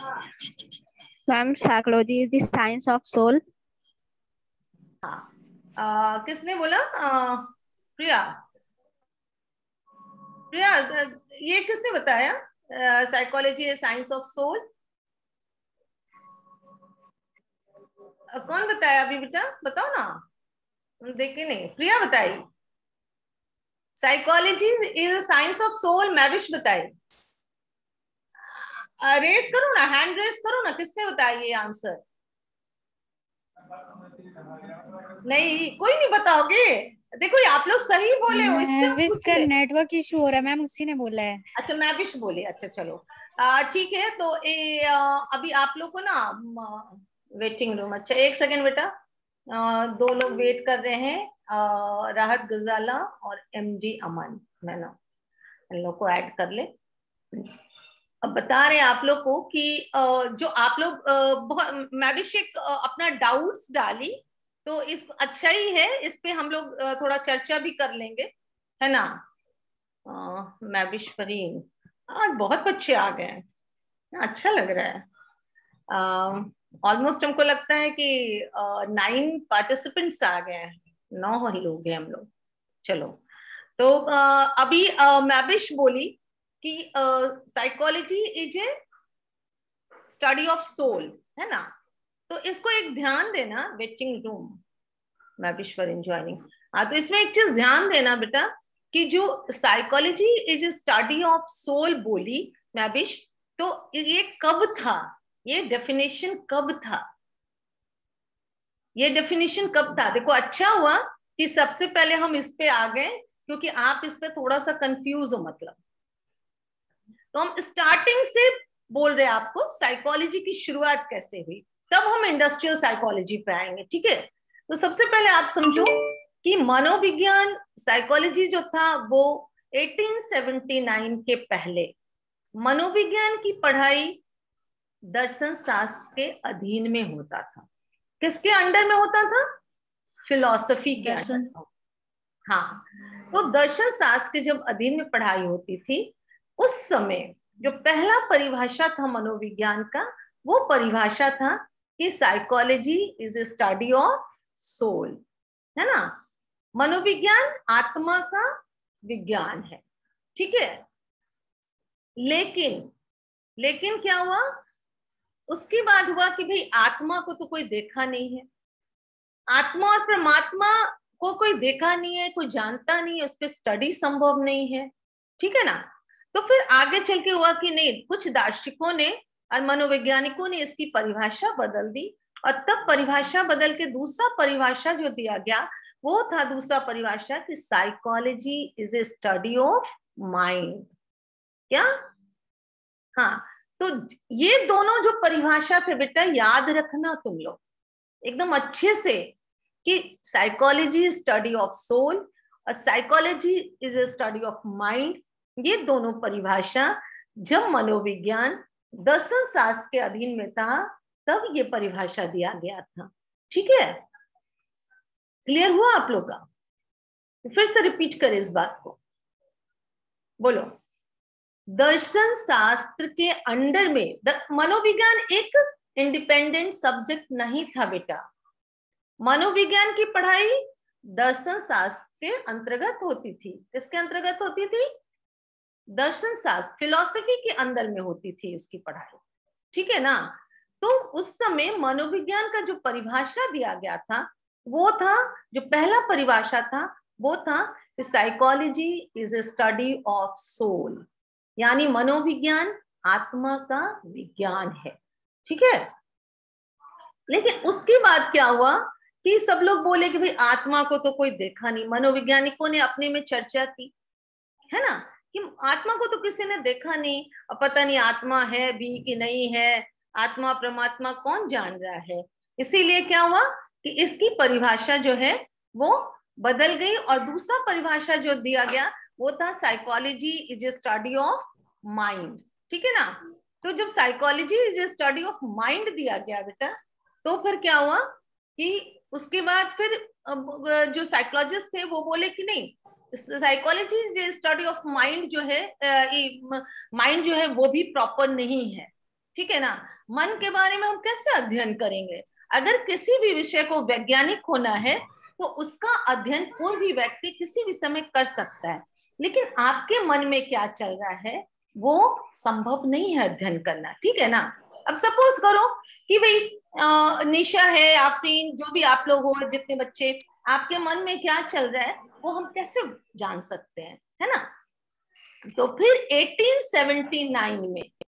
Ma'am psychology is the science of soul. हाँ, किसने बोला? प्रिया। प्रिया, ये किसने बताया? Psychology is science of soul. कौन बताया अभी बेटा? बताओ ना, देखे नहीं। प्रिया बताई psychology is science of soul. Mahvish बताई। रेस करो ना, हैंड रेस करो ना, किसने बताया ये आंसर? नहीं, कोई नहीं बताओगे। देखो आप लोग सही बोले हो, इससे हम मैविश पूछ का ले। नेटवर्क इशू हो रहा है मैम, उसी ने बोला है। अच्छा, मैविश बोले। अच्छा चलो, ठीक है। तो अभी आप लोग को ना वेटिंग रूम। अच्छा, एक सेकेंड बेटा। दो लोग वेट कर रहे हैं, राहत गजाला और एमडी अमन। मैं ना इन लोग को ऐड कर ले। अब बता रहे हैं आप लोग को कि जो आप लोग बहुत मैविश एक अपना डाउट्स डाली, तो इस अच्छा ही है, इस पे हम लोग थोड़ा चर्चा भी कर लेंगे, है ना? मैविश फरीन, आज बहुत बच्चे आ गए हैं, अच्छा लग रहा है। ऑलमोस्ट हमको लगता है कि 9 पार्टिसिपेंट्स आ गए हैं, 9 ही लोग हैं हम लोग। चलो, तो अभी मैविश बोली कि psychology is a study of soul, है ना? तो इसको एक ध्यान देना, waiting room. Mahvish for joining. हाँ, तो इसमें एक चीज ध्यान देना बेटा कि जो psychology is a study of soul बोली मैविश, तो ये कब था? ये डेफिनेशन कब था? ये डेफिनेशन कब था? देखो, अच्छा हुआ कि सबसे पहले हम इस पे आ गए, क्योंकि आप इस पे थोड़ा सा कंफ्यूज हो। मतलब तो हम स्टार्टिंग से बोल रहे हैं आपको साइकोलॉजी की शुरुआत कैसे हुई, तब हम इंडस्ट्रियल साइकोलॉजी पे आएंगे, ठीक है? तो सबसे पहले आप समझो कि मनोविज्ञान साइकोलॉजी जो था वो 1879 के पहले मनोविज्ञान की पढ़ाई दर्शन शास्त्र के अधीन में होता था। किसके अंडर में होता था? फिलॉसफी के अंडर। हाँ, तो दर्शन शास्त्र के जब अधीन में पढ़ाई होती थी, उस समय जो पहला परिभाषा था मनोविज्ञान का, वो परिभाषा था कि psychology is a study of soul, है ना? मनोविज्ञान आत्मा का विज्ञान है, ठीक है? लेकिन लेकिन क्या हुआ? उसके बाद हुआ कि भाई आत्मा को तो कोई देखा नहीं है, आत्मा और परमात्मा को कोई देखा नहीं है, कोई जानता नहीं है, उस पर स्टडी संभव नहीं है, ठीक है ना? तो फिर आगे चल के हुआ कि नहीं, कुछ दार्शनिकों ने और मनोवैज्ञानिकों ने इसकी परिभाषा बदल दी, और तब परिभाषा बदल के दूसरा परिभाषा जो दिया गया, वो था दूसरा परिभाषा कि psychology is a study of mind. क्या? हाँ, तो ये दोनों जो परिभाषा थे बेटा, याद रखना तुम लोग एकदम अच्छे से, कि साइकोलॉजी स्टडी ऑफ सोल और psychology is a study of mind. ये दोनों परिभाषा जब मनोविज्ञान दर्शन शास्त्र के अधीन में था, तब ये परिभाषा दिया गया था, ठीक है? क्लियर हुआ आप लोग का? फिर से रिपीट करें इस बात को, बोलो। दर्शन शास्त्र के अंडर में मनोविज्ञान एक इंडिपेंडेंट सब्जेक्ट नहीं था बेटा। मनोविज्ञान की पढ़ाई दर्शन शास्त्र के अंतर्गत होती थी। किसके अंतर्गत होती थी? दर्शन शास्त्र, फिलॉसफी के अंदर में होती थी उसकी पढ़ाई, ठीक है ना? तो उस समय मनोविज्ञान का जो परिभाषा दिया गया था, वो था, जो पहला परिभाषा था वो था कि psychology is a study of soul, यानी मनोविज्ञान आत्मा का विज्ञान है, ठीक है? लेकिन उसके बाद क्या हुआ कि सब लोग बोले कि भाई आत्मा को तो कोई देखा नहीं। मनोवैज्ञानिकों ने अपने में चर्चा की, है ना, कि आत्मा को तो किसी ने देखा नहीं, और पता नहीं आत्मा है भी कि नहीं है, आत्मा परमात्मा कौन जान रहा है। इसीलिए क्या हुआ कि इसकी परिभाषा जो है वो बदल गई, और दूसरा परिभाषा जो दिया गया वो था psychology is a study of mind, ठीक है ना? तो जब psychology is a study of mind दिया गया बेटा, तो फिर क्या हुआ कि उसके बाद फिर जो साइकोलॉजिस्ट थे वो बोले कि नहीं, साइकोलॉजी स्टडी ऑफ माइंड जो है, माइंड जो है वो भी प्रॉपर नहीं है, ठीक है ना। मन के बारे में हम कैसे अध्ययन करेंगे? अगर किसी भी विषय को वैज्ञानिक होना है तो उसका अध्ययन कोई भी व्यक्ति किसी भी समय कर सकता है, लेकिन आपके मन में क्या चल रहा है वो संभव नहीं है अध्ययन करना, ठीक है ना। अब सपोज करो कि भाई निशा है, आफरीन, जो भी आप लोग हो, जितने बच्चे, आपके मन में क्या चल रहा है वो हम कैसे जान सकते हैं, है ना। तो फिर 1879 में